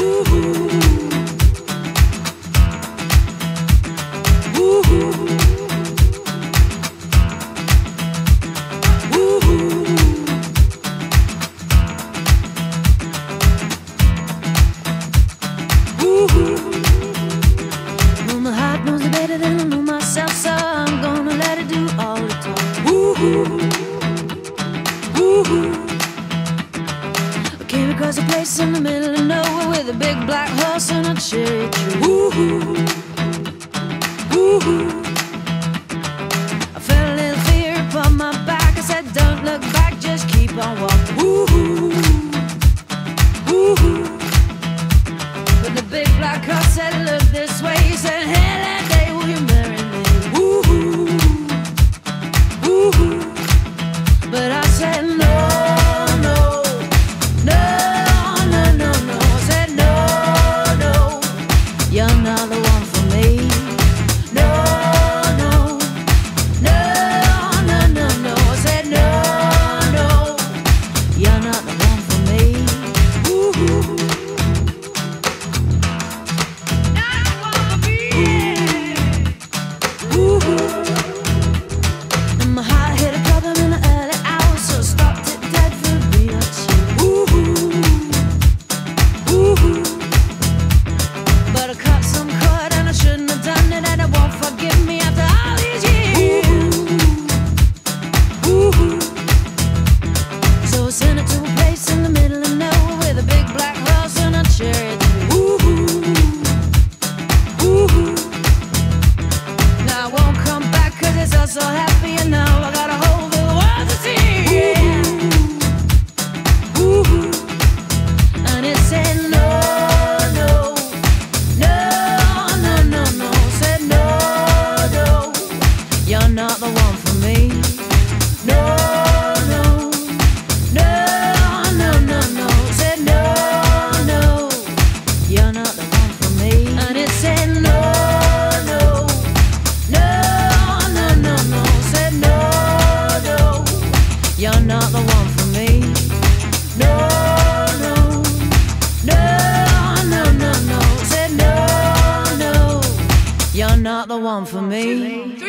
I came across a place in the middle of nowhere with a big black horse and a cherry tree. I felt a little fear upon my back. I said, don't look back, just keep on walking. But the big black horse said, look this way. He said, hey, that day will you marry me? But I said, no. You're not the one for me. No, no, no, no, no, no. I said no, no. You're not the one for me. Not the one for me. And my heart hit a problem in the early hours, so I stopped it dead for real. But I cut some cord and I shouldn't have done it, and it won't forgive me after all these years. So I sent it to a place in the middle of nowhere with a big black horse and a cherry tree. Now I won't come back 'cause it's all so happy, and now I got a whole big world to see. And it said no. You're not the one for me. No, no, no, no, no, no. Said no, no. You're not the one for me. And it said no, no, no, no, no, no. Said no, no. You're not the one for me. No, no, no, no, no, no. Said no, no. You're not the one for me.